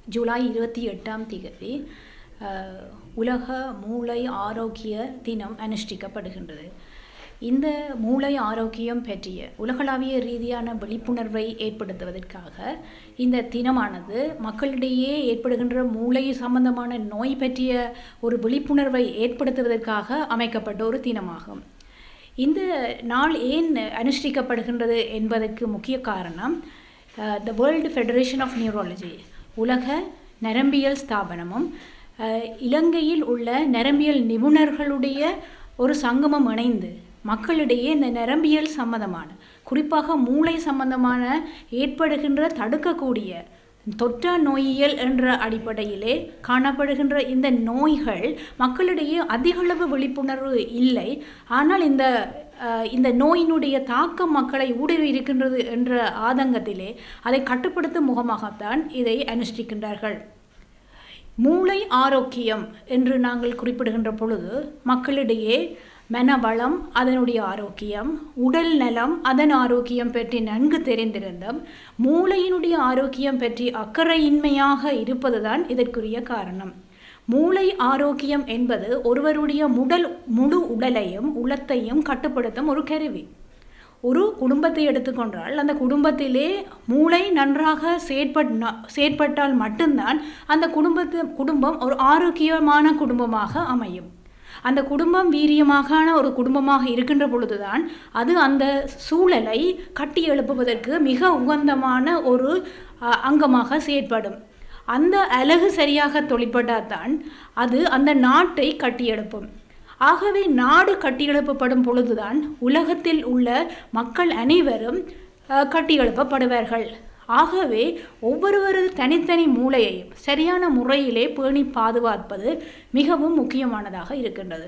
ஜூலை 28ஆம் தேதி உலக மூளை ஆரோக்கிய தினம் அனுஷ்டிக்கப்படுகின்றது. இந்த மூளை ஆரோக்கியம் பற்றிய உலகளாவிய ரீதியான விழிப்புணர்வை ஏற்படுத்துவதற்காக இந்த தினமானது மக்களிடையே ஏற்படுகின்ற மூளை சம்பந்தமான நோய் பற்றிய ஒரு விழிப்புணர்வை ஏற்படுத்துவதற்காக அமைக்கப்பட்ட ஒரு தினமாகும். இந்த நாள் ஏன் அனுஷ்டிக்கப்படுகின்றது என்பதற்கு முக்கிய காரணம் the world federation of neurology, உலக நரம்பியல் ஸ்தாபனமும் இலங்கையில் உள்ள நரம்பியல் நிபுணர்களுடைய ஒரு சங்கமம் இணைந்து மக்களிடையே இந்த நரம்பியல் சம்பந்தமான, குறிப்பாக மூளை சம்பந்தமான ஏற்படுகின்ற தடுக்கக்கூடிய தொற்றா நோயியல் என்ற அடிப்படையிலே காணப்படுகின்ற இந்த நோய்கள் மக்களிடையே அதிகளவு விழிப்புணர்வு இல்லை. ஆனால் இந்த நோயினுடைய தாக்கம் மக்களை ஊடுருவி இருக்கின்றது என்ற ஆதங்கத்திலே அதை கட்டுப்படுத்தும் முகமாகத்தான் இதை அனுஷ்டிக்கின்றார்கள். மூளை ஆரோக்கியம் என்று நாங்கள் குறிப்பிடுகின்ற பொழுது மக்களிடையே மனவளம், அதனுடைய ஆரோக்கியம், உடல் நலம், அதன் ஆரோக்கியம் பற்றி நன்கு தெரிந்திருந்தும் மூளையினுடைய ஆரோக்கியம் பற்றி அக்கறையின்மையாக இருப்பதுதான் இதற்குரிய காரணம். மூளை ஆரோக்கியம் என்பது ஒருவருடைய முழு உடலையும் உளத்தையும் கட்டுப்படுத்தும் ஒரு கருவி. ஒரு குடும்பத்தை எடுத்துக்கொண்டால் அந்த குடும்பத்திலே மூளை நன்றாக செயற்பட்டால் மட்டும்தான் அந்த குடும்பம் ஒரு ஆரோக்கியமான குடும்பமாக அமையும். அந்த குடும்பம் வீரியமான ஒரு குடும்பமாக இருக்கின்ற பொழுதுதான் அது அந்த சூழலை கட்டி எழுப்புவதற்கு மிக உகந்தமான ஒரு அங்கமாக செயற்படும். அந்த அலகு சரியாக தொழிற்பட்டால்தான் அது அந்த நாட்டை கட்டியெழுப்பும். ஆகவே நாடு கட்டியெழுப்பப்படும் பொழுதுதான் உலகத்தில் உள்ள மக்கள் அனைவரும் கட்டியெழுப்பப்படுவார்கள். ஆகவே ஒவ்வொருவரது தனித்தனி மூளையையும் சரியான முறையிலே பேணி பாதுகாப்பது மிகவும் முக்கியமானதாக இருக்கின்றது.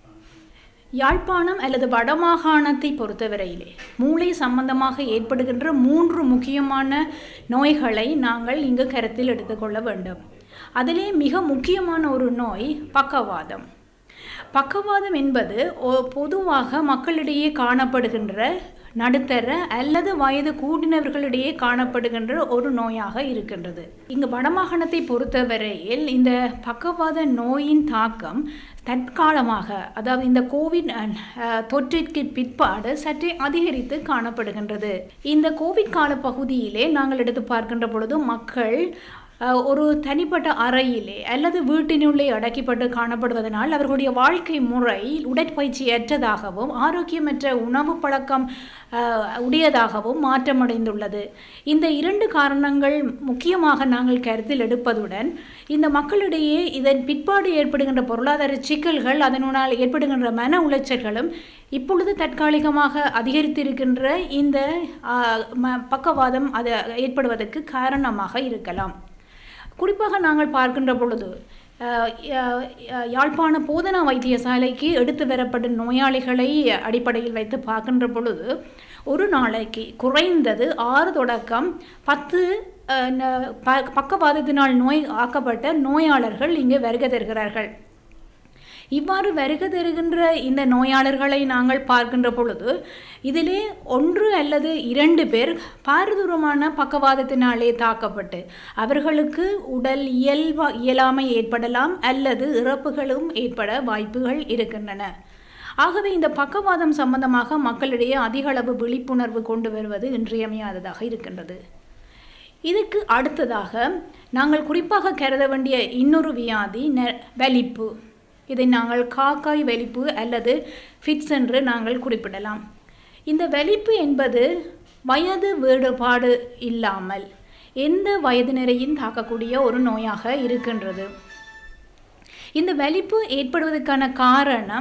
யாழ்ப்பாணம் அல்லது வடமாகாணத்தை பொறுத்தவரையிலே மூளை சம்பந்தமாக ஏற்படுகின்ற 3 முக்கியமான நோய்களை நாங்கள் இங்கு கருத்தில் எடுத்துக்கொள்ள வேண்டும். அதிலே மிக முக்கியமான ஒரு நோய் பக்கவாதம். பக்கவாதம் என்பது பொதுவாக மக்களிடையே காணப்படுகின்ற நடுத்தர அல்லது வயது கூடினவர்களிடையே காணப்படுகின்ற ஒரு நோயாக இருக்கின்றது. இங்கு வடமாகாணத்தை பொறுத்தவரையில் இந்த பக்கவாத நோயின் தாக்கம் தற்காலமாக, அதாவது இந்த கோவிட் தொற்றிற்கு பிற்பாடு சற்றே அதிகரித்து காணப்படுகின்றது. இந்த கோவிட் கால பகுதியிலே நாங்கள் எடுத்து பார்க்கின்ற பொழுது மக்கள் ஒரு தனிப்பட்ட அறையிலே அல்லது வீட்டினுள்ளே அடக்கப்பட்டு காணப்படுவதனால் அவர்களுடைய வாழ்க்கை முறை உடற்பயிற்சி ஏற்றதாகவும் ஆரோக்கியமற்ற உணவு பழக்கம் உடையதாகவும் மாற்றமடைந்துள்ளது. இந்த 2 காரணங்கள் முக்கியமாக நாங்கள் கருத்தில் எடுப்பதுடன் இந்த மக்களிடையே இதன் பிற்பாடு ஏற்படுகின்ற பொருளாதார சிக்கல்கள், அதனால் ஏற்படுகின்ற மன உளைச்சல்களும் இப்பொழுது தற்காலிகமாக அதிகரித்திருக்கின்ற இந்த பக்கவாதம் அது ஏற்படுவதற்கு காரணமாக இருக்கலாம். குறிப்பாக நாங்கள் பார்க்கின்ற பொழுது யாழ்ப்பாண போதனா வைத்தியசாலைக்கு எடுத்து வரப்பட்ட நோயாளிகளை அடிப்படையில் வைத்து பார்க்கின்ற பொழுது ஒரு நாளைக்கு குறைந்தது 6 தொடக்கம் 10 பக்கவாதத்தினால் நோய் ஆக்கப்பட்ட நோயாளர்கள் இங்கு வருகை தருகிறார்கள். இவ்வாறு வருகை தருகின்ற இந்த நோயாளர்களை நாங்கள் பார்க்கின்ற பொழுது இதிலே 1 அல்லது 2 பேர் பாரதூரமான பக்கவாதத்தினாலே தாக்கப்பட்டு அவர்களுக்கு உடல் இயலாமை ஏற்படலாம் அல்லது இறப்புகளும் ஏற்பட வாய்ப்புகள் இருக்கின்றன. ஆகவே இந்த பக்கவாதம் சம்பந்தமாக மக்களிடையே அதிக அளவு விழிப்புணர்வு கொண்டு வருவது இன்றியமையாததாக இருக்கின்றது. இதுக்கு அடுத்ததாக நாங்கள் குறிப்பாக கருத வேண்டிய இன்னொரு வியாதி வலிப்பு. இதை நாங்கள் காக்காய் வலிப்பு அல்லது ஃபிட்ஸ் என்று நாங்கள் குறிப்பிடலாம். இந்த வலிப்பு என்பது வயது வேறுபாடு இல்லாமல் எந்த வயதினரையும் தாக்கக்கூடிய ஒரு நோயாக இருக்கின்றது. இந்த வலிப்பு ஏற்படுவதற்கான காரணம்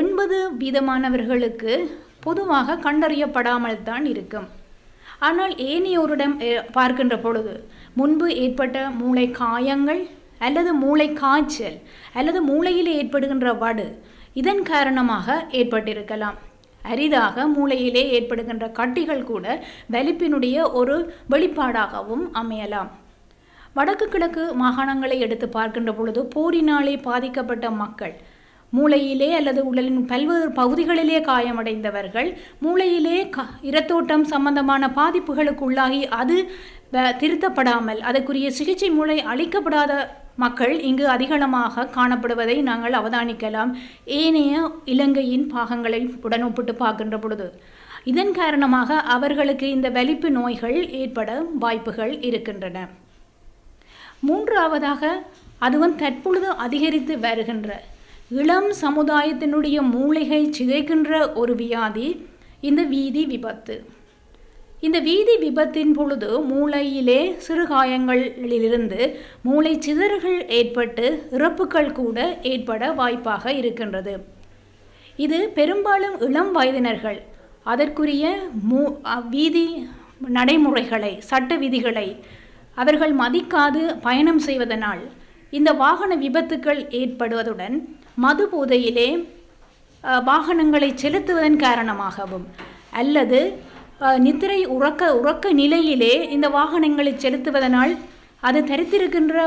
80% பொதுவாக கண்டறியப்படாமல் தான் இருக்கும். ஆனால் ஏனையோரிடம் பார்க்கின்ற பொழுது முன்பு ஏற்பட்ட மூளை காயங்கள் அல்லது மூளை காய்ச்சல் அல்லது மூளையில் ஏற்படுகின்ற வடு இதன் காரணமாக ஏற்பட்டிருக்கலாம். அரிதாக மூளையிலே ஏற்படுகின்ற கட்டிகள் கூட வலிப்பினுடைய ஒரு வெளிப்பாடாகவும் அமையலாம். வடக்கு கிழக்கு மாகாணங்களை எடுத்து பார்க்கின்ற பொழுது போரினாலே பாதிக்கப்பட்ட மக்கள் மூளையிலே அல்லது உடலின் பல்வேறு பகுதிகளிலே காயமடைந்தவர்கள், மூளையிலே இரத்தோட்டம் சம்பந்தமான பாதிப்புகளுக்கு உள்ளாகி அது திருத்தப்படாமல் அதற்குரிய சிகிச்சை மூளை அளிக்கப்படாத மக்கள் இங்கு அதிகளமாக காணப்படுவதை நாங்கள் அவதானிக்கலாம், ஏனைய இலங்கையின் பாகங்களை உடன் ஒப்பிட்டு பார்க்கின்ற பொழுது. இதன் காரணமாக அவர்களுக்கு இந்த வலிப்பு நோய்கள் ஏற்பட வாய்ப்புகள் இருக்கின்றன. மூன்றாவதாக, அதுவும் தற்பொழுது அதிகரித்து வருகின்ற இளம் சமுதாயத்தினுடைய மூளையை சிதைக்கின்ற ஒரு வியாதி இந்த வீதி விபத்து. இந்த வீதி விபத்தின் பொழுது மூளையிலே சிறுகாயங்களிலிருந்து மூளை சிதறல்கள் ஏற்பட்டு இறப்புகள் கூட ஏற்பட வாய்ப்பாக இருக்கின்றது. இது பெரும்பாலும் இளம் வயதினர்கள் அதற்குரிய வீதி நடைமுறைகளை, சட்ட விதிகளை அவர்கள் மதிக்காது பயணம் செய்வதனால் இந்த வாகன விபத்துக்கள் ஏற்படுவதுடன் மது போதையிலே வாகனங்களை செலுத்துவதன் காரணமாகவும் அல்லது நித்திரை உறக்க நிலையிலே இந்த வாகனங்களை செலுத்துவதனால் அது தரித்திருக்கின்ற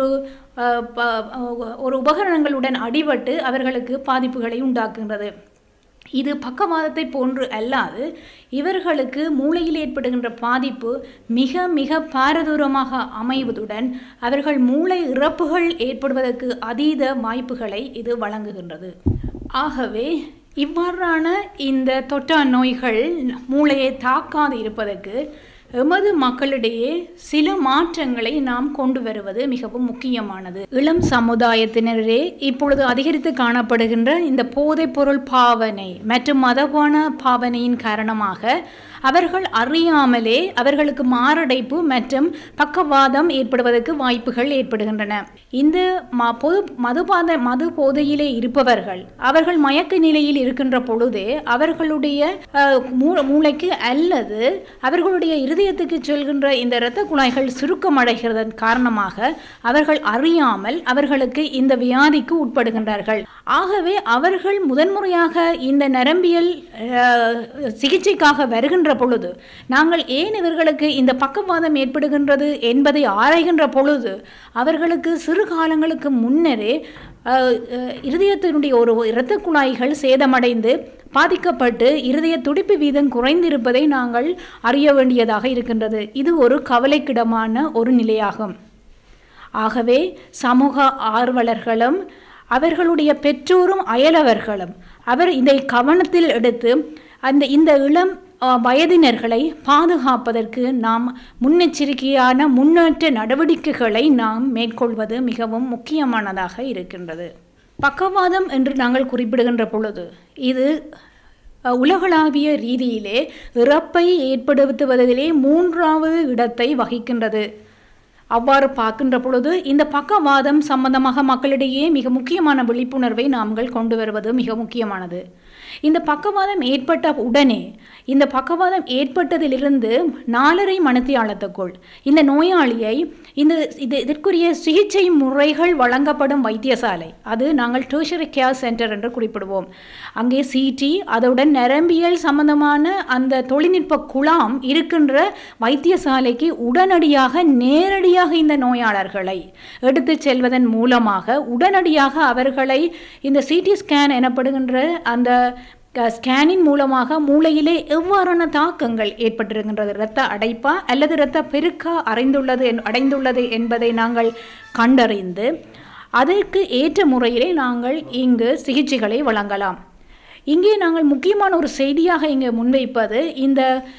ஒரு உபகரணங்களுடன் அடிபட்டு அவர்களுக்கு பாதிப்புகளை உண்டாக்குகின்றது. இது பக்கவாதத்தை போன்று அல்லாது இவர்களுக்கு மூளையில் ஏற்படுகின்ற பாதிப்பு மிக மிக பாரதூரமாக அமைவதுடன் அவர்கள் மூளை இறப்புகள் ஏற்படுவதற்கு அதீத வாய்ப்புகளை இது வழங்குகின்றது. ஆகவே இவ்வாறான இந்த தொற்றா நோய்கள் மூளையை தாக்காது இருப்பதற்கு எமது மக்களிடையே சில மாற்றங்களை நாம் கொண்டு வருவது மிகவும் முக்கியமானது. இளம் சமுதாயத்தினரே இப்பொழுது அதிகரித்து காணப்படுகின்ற இந்த போதைப்பொருள் பாவனை மற்றும் மதபான பாவனையின் காரணமாக அவர்கள் அறியாமலே அவர்களுக்கு மாரடைப்பு மற்றும் பக்கவாதம் ஏற்படுவதற்கு வாய்ப்புகள் ஏற்படுகின்றன. இந்த மது போதையிலே இருப்பவர்கள் அவர்கள் மயக்க நிலையில் இருக்கின்ற பொழுதே அவர்களுடைய மூளைக்கு அல்லது அவர்களுடைய இருதயத்துக்கு செல்கின்ற இந்த இரத்த குழாய்கள் சுருக்கமடைகிறதன் காரணமாக அவர்கள் அறியாமல் அவர்களுக்கு இந்த வியாதிக்கு உட்படுகின்றார்கள். ஆகவே அவர்கள் முதன்முறையாக இந்த நரம்பியல் சிகிச்சைக்காக வருகின்ற பொழுது நாங்கள் ஏன் இவர்களுக்கு இந்த பக்கவாதம் ஏற்படுகின்றது என்பதை ஆராய்கின்ற பொழுது அவர்களுக்கு சிறு காலங்களுக்கு முன்னரே இருதயத்தினுடைய ஒரு இரத்த குழாய்கள் சேதமடைந்து பாதிக்கப்பட்டு இருதய துடிப்பு வீதம் குறைந்திருப்பதை நாங்கள் அறிய வேண்டியதாக இருக்கின்றது. இது ஒரு கவலைக்கிடமான ஒரு நிலையாகும். ஆகவே சமூக ஆர்வலர்களும் அவர்களுடைய பெற்றோரும் அயலவர்களும் இதை கவனத்தில் எடுத்து இந்த இளம் வயதினர்களை பாதுகாப்பதற்கு நாம் முன்னெச்சரிக்கையான முன்னேற்ற நடவடிக்கைகளை நாம் மேற்கொள்வது மிகவும் முக்கியமானதாக இருக்கின்றது. பக்கவாதம் என்று நாங்கள் குறிப்பிடுகின்ற பொழுது இது உலகளாவிய ரீதியிலே இறப்பை ஏற்படுத்துவதிலே 3வது இடத்தை வகிக்கின்றது. அவ்வாறு பார்க்கின்ற பொழுது இந்த பக்கவாதம் சம்பந்தமாக மக்களிடையே மிக முக்கியமான விழிப்புணர்வை நாங்கள் கொண்டு வருவது மிக முக்கியமானது. இந்த பக்கவாதம் ஏற்பட்ட உடனே இந்த பக்கவாதம் ஏற்பட்டதிலிருந்து 4.5 மணித்தியாலத்துக்குள் இந்த நோயாளியை இதற்குரிய சிகிச்சை முறைகள் வழங்கப்படும் வைத்தியசாலை, அது நாங்கள் டெர்ஷரி கேர் சென்டர் என்று குறிப்பிடுவோம். அங்கே சிடி அதோடன் நரம்பியல் சம்பந்தமான அந்த தொழில்நுட்ப குழாம் இருக்கின்ற வைத்தியசாலைக்கு உடனடியாக நேரடியாக இந்த நோயாளர்களை எடுத்து செல்வதன் மூலமாக உடனடியாக அவர்களை இந்த சிடி ஸ்கேன் எனப்படுகின்ற அந்த ஸ்கேனின் மூலமாக மூளையிலே எவ்வாறான தாக்கங்கள் ஏற்பட்டிருக்கின்றது, இரத்த அடைப்பா அல்லது இரத்த பெருக்கா அடைந்துள்ளது என்பதை நாங்கள் கண்டறிந்து அதற்கு ஏற்ற முறையிலே நாங்கள் இங்கு சிகிச்சைகளை வழங்கலாம். இங்கே நாங்கள் முக்கியமான ஒரு செய்தியாக இங்கே முன்வைப்பது இந்த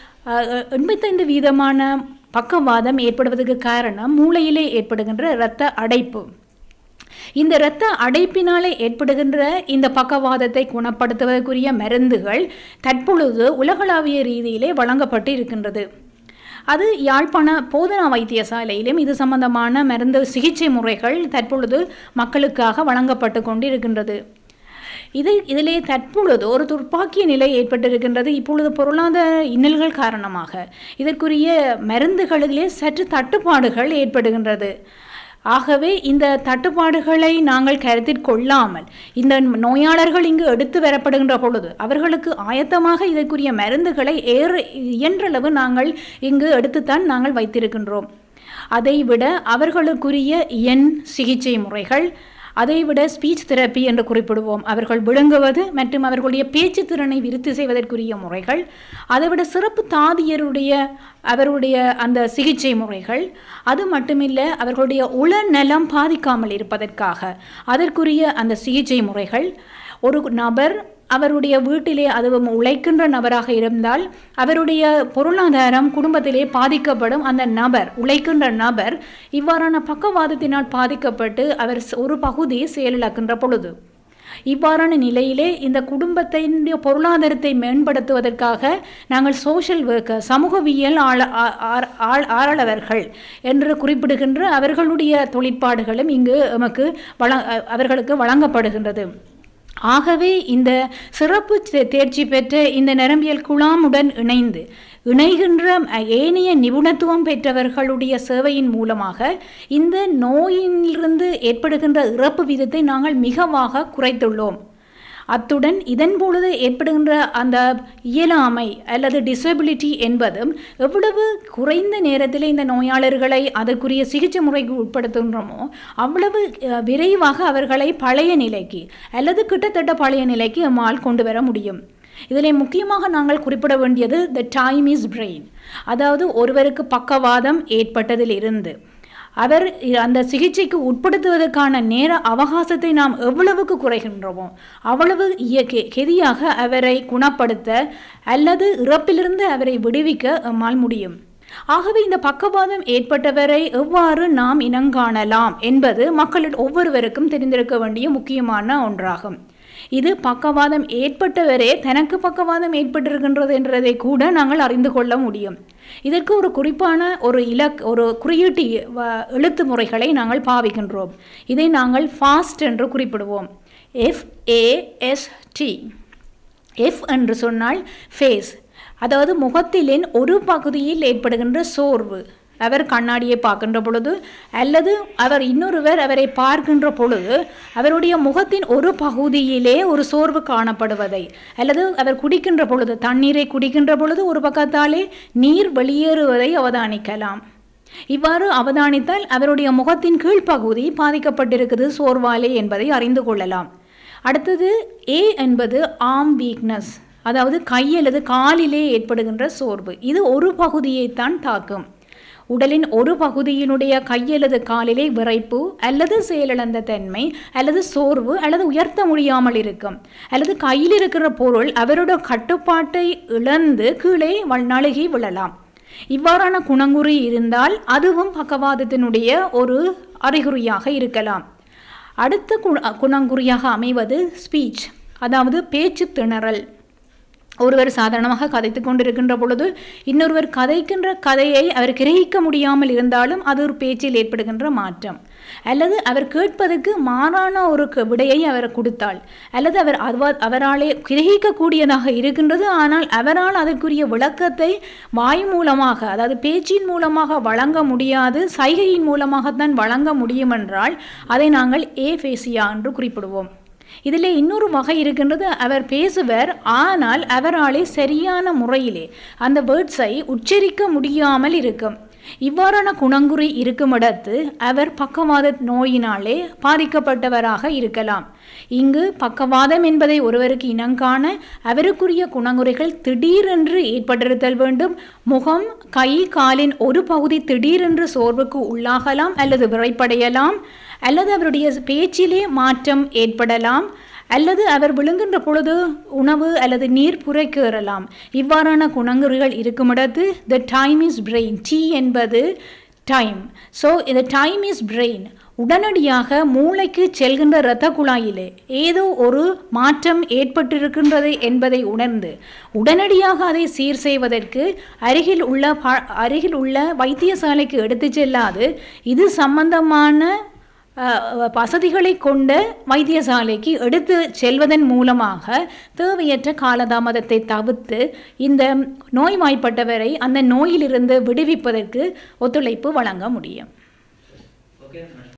85% பக்கவாதம் ஏற்படுவதற்கு காரணம் மூளையிலே ஏற்படுகின்ற இரத்த அடைப்பு. இந்த இரத்த அடைப்பினாலே ஏற்படுகின்ற இந்த பக்கவாதத்தை குணப்படுத்துவதற்குரிய மருந்துகள் தற்பொழுது உலகளாவிய ரீதியிலே வழங்கப்பட்டு இருக்கின்றது. அது யாழ்ப்பாண போதனா வைத்தியசாலையிலும் இது சம்பந்தமான மருந்து சிகிச்சை முறைகள் தற்பொழுது மக்களுக்காக வழங்கப்பட்டு கொண்டு இருக்கின்றது. இதிலே தற்பொழுது ஒரு துர்ப்பாக்கிய நிலை ஏற்பட்டிருக்கின்றது. இப்பொழுது பொருளாதார இன்னல்கள் காரணமாக இதற்குரிய மருந்துகளிலே சற்று தட்டுப்பாடுகள் ஏற்படுகின்றது. ஆகவே இந்த தட்டுப்பாடுகளை நாங்கள் கருத்தில் கொள்ளாமல் இந்த நோயாளர்கள் இங்கு எடுத்து வரப்படுகின்ற பொழுது அவர்களுக்கு ஆயத்தமாக இதற்குரிய மருந்துகளை இயன்றளவு நாங்கள் இங்கு எடுத்துத்தான் நாங்கள் வைத்திருக்கின்றோம். அதைவிட அவர்களுக்குரிய சிகிச்சை முறைகள் அதைவிட ஸ்பீச் தெரப்பி என்று குறிப்பிடுவோம். அவர்கள் விளங்குவது மற்றும் அவர்களுடைய பேச்சு திறனை விருத்தி செய்வதற்குரிய முறைகள். அதைவிட சிறப்பு தாதியருடைய அவருடைய அந்த சிகிச்சை முறைகள். அது மட்டுமில்லை, அவர்களுடைய உளநலம் பாதிக்காமல் இருப்பதற்காக அதற்குரிய அந்த சிகிச்சை முறைகள். ஒரு நபர் அவருடைய வீட்டிலே அதுவும் உழைக்கின்ற நபராக இருந்தால் அவருடைய பொருளாதாரம் குடும்பத்திலே பாதிக்கப்படும். அந்த நபர் உழைக்கின்ற நபர் இவ்வாறான பக்கவாதத்தினால் பாதிக்கப்பட்டு அவர் ஒரு பகுதி செயலிழக்கின்ற பொழுது இவ்வாறான நிலையிலே இந்த குடும்பத்தினுடைய பொருளாதாரத்தை மேம்படுத்துவதற்காக நாங்கள் சோஷியல் ஒர்க்கர் சமூகவியல் ஆளவர்கள் என்று குறிப்பிடுகின்ற அவர்களுடைய தொழிற்பாடுகளும் இங்கு நமக்கு அவர்களுக்கு வழங்கப்படுகின்றது. ஆகவே இந்த சிறப்பு தேர்ச்சி பெற்ற இந்த நரம்பியல் குழாமுடன் இணைகின்ற ஏனைய நிபுணத்துவம் பெற்றவர்களுடைய சேவையின் மூலமாக இந்த நோயிலிருந்து ஏற்படுகின்ற இறப்பு வீதத்தை நாங்கள் மிகவாக குறைத்துள்ளோம். அத்துடன் இதன் பொழுது ஏற்படுகின்ற அந்த இயலாமை அல்லது டிசபிலிட்டி என்பதும் எவ்வளவு குறைந்த நேரத்தில் இந்த நோயாளர்களை அதற்குரிய சிகிச்சை முறைக்கு உட்படுத்துகின்றோமோ அவ்வளவு விரைவாக அவர்களை பழைய நிலைக்கு அல்லது கிட்டத்தட்ட பழைய நிலைக்கு நம்மால் கொண்டு வர முடியும். இதில் முக்கியமாக நாங்கள் குறிப்பிட வேண்டியது த டைம் இஸ் பிரெயின். அதாவது ஒருவருக்கு பக்கவாதம் ஏற்பட்டதிலிருந்து அவர் அந்த சிகிச்சைக்கு உட்படுத்துவதற்கான நேர அவகாசத்தை நாம் எவ்வளவுக்கு குறைகின்றோமோ அவ்வளவு கெதியாக அவரை குணப்படுத்த அல்லது இறப்பிலிருந்து அவரை விடுவிக்க நம்மால் முடியும். ஆகவே இந்த பக்கவாதம் ஏற்பட்டவரை எவ்வாறு நாம் இனங்காணலாம் என்பது மக்களில் ஒவ்வொருவருக்கும் தெரிந்திருக்க வேண்டிய முக்கியமான ஒன்றாகும். இது பக்கவாதம் ஏற்பட்டவரே தனக்கு பக்கவாதம் ஏற்பட்டிருக்கின்றது என்றதை கூட நாங்கள் அறிந்து கொள்ள முடியும். இதற்கு ஒரு குறிப்பான ஒரு குறியீட்டு எழுத்து முறைகளை நாங்கள் பாவிக்கின்றோம். இதை நாங்கள் ஃபாஸ்ட் என்று குறிப்பிடுவோம். FAST. F என்று சொன்னால் ஃபேஸ், அதாவது முகத்திலின் ஒரு பகுதியில் ஏற்படுகின்ற சோர்வு. அவர் கண்ணாடியை பார்க்கின்ற பொழுது அல்லது இன்னொருவர் அவரை பார்க்கின்ற பொழுது அவருடைய முகத்தின் ஒரு பகுதியிலே ஒரு சோர்வு காணப்படுவதை, அல்லது அவர் குடிக்கின்ற பொழுது தண்ணீரை குடிக்கின்ற பொழுது ஒரு பக்கத்தாலே நீர் வெளியேறுவதை அவதானிக்கலாம். இவ்வாறு அவதானித்தால் அவருடைய முகத்தின் கீழ்ப்பகுதி பாதிக்கப்பட்டிருக்கிறது சோர்வாலே என்பதை அறிந்து கொள்ளலாம். அடுத்தது A என்பது ஆர்ம் வீக்னஸ், அதாவது கை அல்லது காலிலே ஏற்படுகின்ற சோர்வு. இது ஒரு பகுதியைத்தான் தாக்கும். உடலின் ஒரு பகுதியினுடைய கை அல்லது காலிலே விறைப்பு அல்லது செயலிழந்த தன்மை அல்லது சோர்வு அல்லது உயர்த்த முடியாமல் இருக்கும், அல்லது கையில் இருக்கிற பொருள் அவரோட கட்டுப்பாட்டை இழந்து கீழே நழுகி விழலாம். இவ்வாறான குணங்குறி இருந்தால் அதுவும் பக்கவாதத்தினுடைய ஒரு அறிகுறியாக இருக்கலாம். அடுத்த குணங்குறியாக அமைவது ஸ்பீச், அதாவது பேச்சு திணறல். ஒருவர் சாதாரணமாக கதைத்து கொண்டிருக்கின்ற பொழுது இன்னொருவர் கதைக்கின்ற கதையை அவர் கிரகிக்க முடியாமல் இருந்தாலும் அது ஒரு பேச்சில் ஏற்படுகின்ற மாற்றம், அல்லது அவர் கேட்பதற்கு மாறான ஒரு விடையை அவர் கொடுத்தால், அல்லது அவராலே கிரகிக்கக்கூடியதாக இருக்கின்றது ஆனால் அவரால் அதற்குரிய விளக்கத்தை வாய் மூலமாக, அதாவது பேச்சின் மூலமாக வழங்க முடியாது, சைகையின் மூலமாகத்தான் வழங்க முடியும் என்றால் அதை நாங்கள் ஏஃபேசியா என்று குறிப்பிடுவோம். இதில் இன்னொரு வகை இருக்கின்றது. அவர் பேசுவர் ஆனால் அவராலே சரியான முறையிலே அந்த வேர்ட்ஸை உச்சரிக்க முடியாமல் இருக்கும். இவ்வாறான குணங்குறி இருக்கும் இடத்து அவர் பக்கவாத நோயினாலே பாதிக்கப்பட்டவராக இருக்கலாம். இங்கு பக்கவாதம் என்பதை ஒருவருக்கு இனங்காண அவருக்குரிய குணங்குறிகள் திடீரென்று ஏற்பட்டிருத்தல் வேண்டும். முகம், கை, காலின் ஒரு பகுதி திடீரென்று சோர்வுக்கு உள்ளாகலாம் அல்லது விரைப்படையலாம், அல்லது அவருடைய பேச்சிலே மாற்றம் ஏற்படலாம், அல்லது அவர் விழுங்குகின்ற பொழுது உணவு அல்லது நீர் புரைக்கேறலாம். இவ்வாறான குணங்குறிகள் இருக்குமிடத்து the time is brain. T என்பது டைம். ஸோ இந்த டைம் இஸ் பிரெயின். உடனடியாக மூளைக்கு செல்கின்ற இரத்த குழாயிலே ஏதோ ஒரு மாற்றம் ஏற்பட்டிருக்கின்றது என்பதை உணர்ந்து உடனடியாக அதை சீர் செய்வதற்கு அருகில் உள்ள வைத்தியசாலைக்கு எடுத்து செல்லாது இது சம்பந்தமான வசதிகளை கொண்ட வைத்தியசாலைக்கு எடுத்து செல்வதன் மூலமாக தேவையற்ற காலதாமதத்தை தவிர்த்து இந்த நோய்வாய்ப்பட்டவரை அந்த நோயிலிருந்து விடுவிப்பதற்கு ஒத்துழைப்பு வழங்க முடியும்.